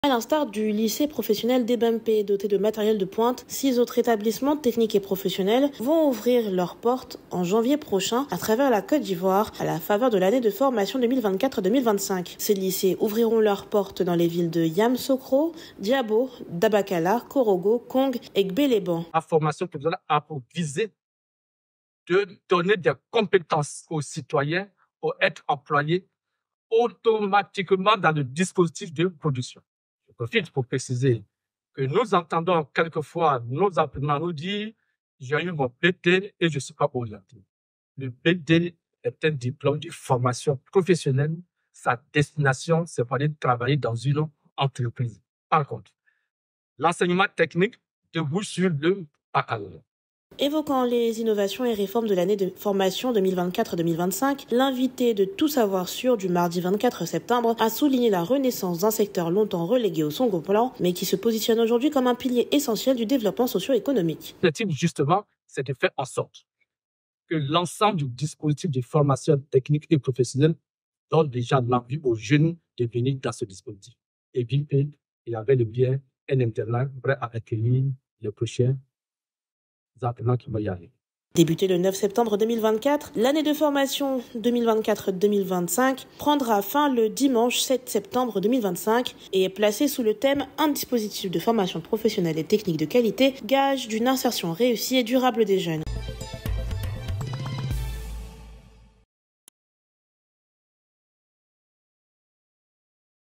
À l'instar du lycée professionnel d'Ebempe, doté de matériel de pointe, 6 autres établissements techniques et professionnels vont ouvrir leurs portes en janvier prochain à travers la Côte d'Ivoire à la faveur de l'année de formation 2024-2025. Ces lycées ouvriront leurs portes dans les villes de Yamoussoukro, Diabo, Dabakala, Korogo, Kong et Gbeleban. La formation professionnelle a pour visée de donner des compétences aux citoyens pour être employés automatiquement dans le dispositif de production. Je profite pour préciser que nous entendons quelquefois nos apprenants nous dire « j'ai eu mon PT et je ne suis pas orienté ». Le PT est un diplôme de formation professionnelle. Sa destination, c'est pour aller travailler dans une entreprise. Par contre, l'enseignement technique débouche sur le baccalauréat. Évoquant les innovations et réformes de l'année de formation 2024-2025, l'invité de Tout Savoir Sûr du mardi 24 septembre a souligné la renaissance d'un secteur longtemps relégué au second plan, mais qui se positionne aujourd'hui comme un pilier essentiel du développement socio-économique. L'objectif, justement, c'est de faire en sorte que l'ensemble du dispositif de formation technique et professionnelle donne déjà l'envie aux jeunes de venir dans ce dispositif. Et bien, il avait le bien un internat prêt à accueillir les prochains apprenants qui vont y aller. Débutée le 9 septembre 2024, l'année de formation 2024-2025 prendra fin le dimanche 7 septembre 2025 et est placée sous le thème « Un dispositif de formation professionnelle et technique de qualité, gage d'une insertion réussie et durable des jeunes ».